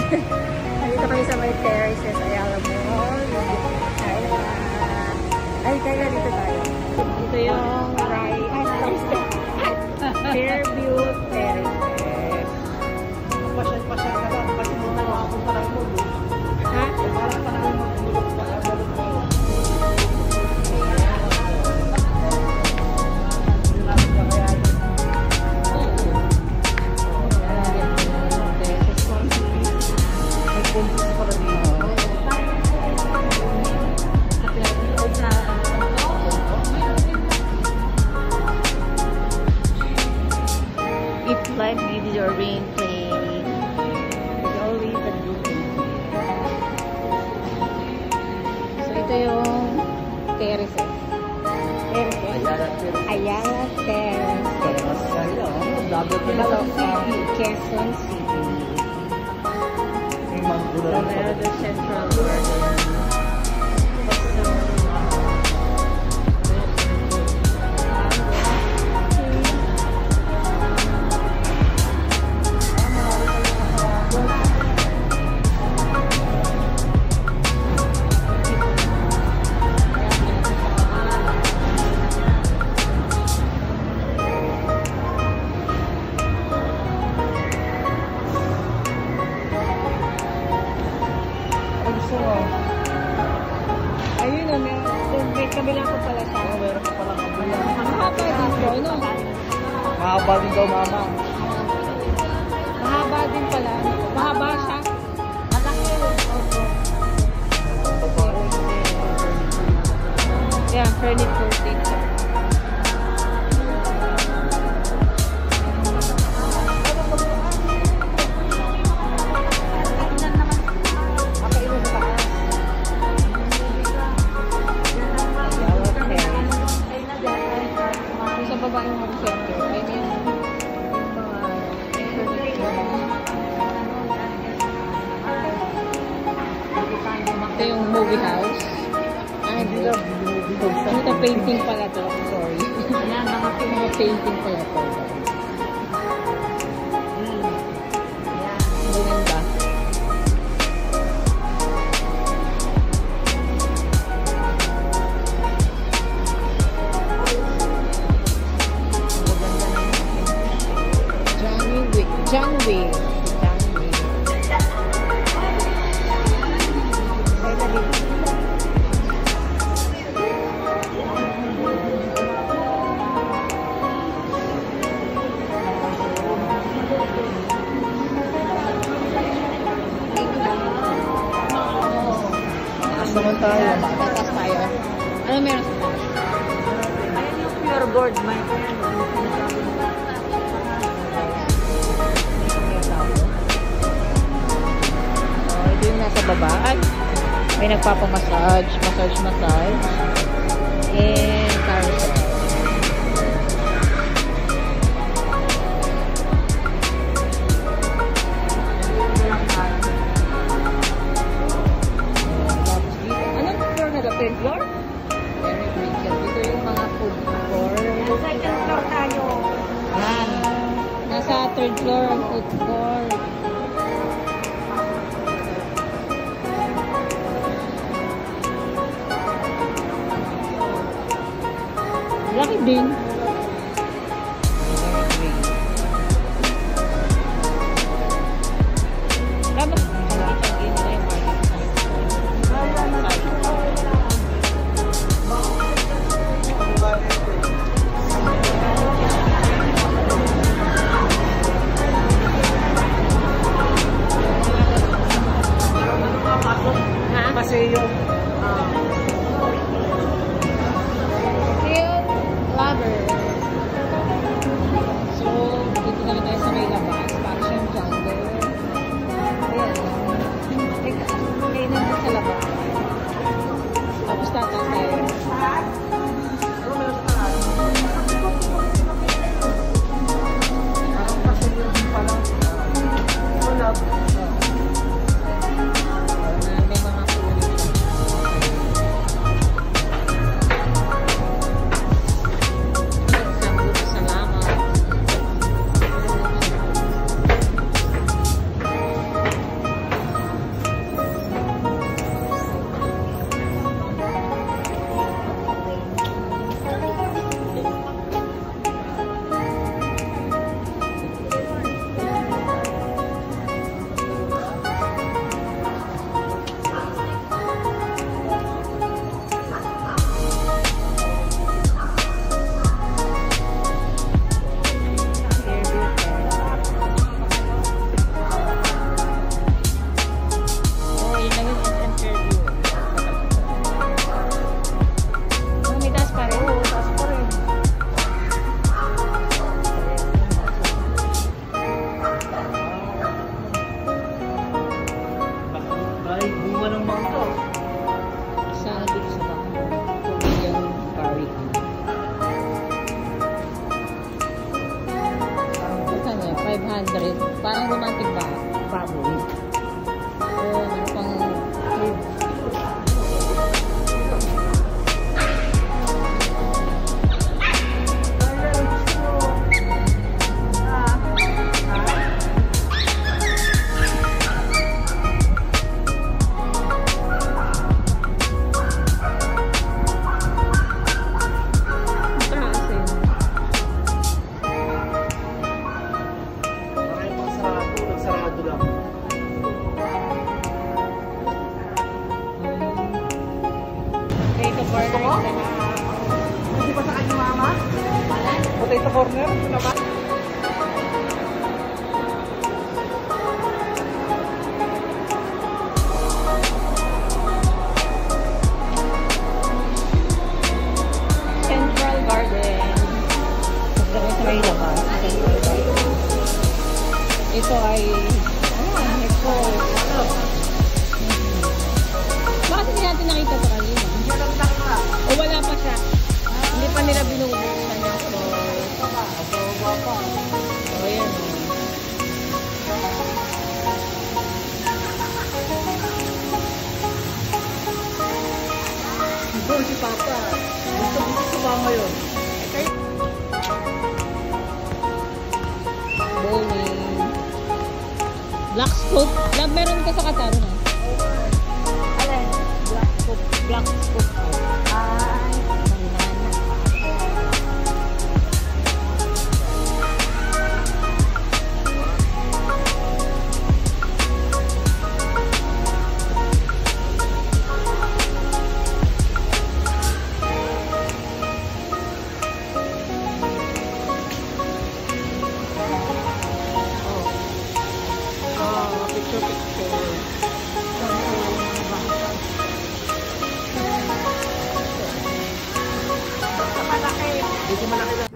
Nandito kami sa may terraces, Ayala Mall. Ay, kaya dito tayo. Ito yung Fairview Terraces. Pasyal-pasyal ka lang. Kasi mo na ako parang mulo. Ha? Parang parang magmulog ka. It's like with your rain play. It's always a good thing. So ito yung terraces. Ayala Terraces. Quezon City. The Central Garden. Ayun na, may kabila ko pala siya. Meron ka pala kabila. Mahaba din po, no? Mahaba din daw, mama. Mahaba din pala. Mahaba siya. Malaki. Yeah, furniture dito. Ito yung movie house. Ah, dito. Ito painting pala to. Sorry. Ayan, mga painting pala to. Maganda. John Wick. Naman tayo. Tatas tayo. Ano meron sa taas? Ayan yung pure gold, my friend. Ito yung nasa baba. Ay, may nagpapamassage. Massage. And carousel. Third floor? Very great. Dito yung mga food floor. Second floor tayo. Yan. Nasa third floor ang food floor. Laki din. Paseo. Field lover. naman to. Sana dito sa baka. Kung yung barrick. Ito na, 500. Parang romantic ba? Baboy. Oo, ano pang tube. Nagsarado lang. Potato corner na. Hindi pa sa kanya mama? Potato corner? Ito na ba? Central Garden. Ito sa may labas. Central Garden. Ito ay ito. Bakit hindi natin nakita ito kanina? Hindi lang nakita. O wala pa siya. Hindi pa nila binubuksan yung store. Abawa pa. O yan. Ito si Papa. Gusto ba ngayon? Bowling. Black scoop. Meron ka sa Qatar na? Alin? Black scoop. Black scoop. Ay. Manana. Picture. Malaki. Medyo malaki na.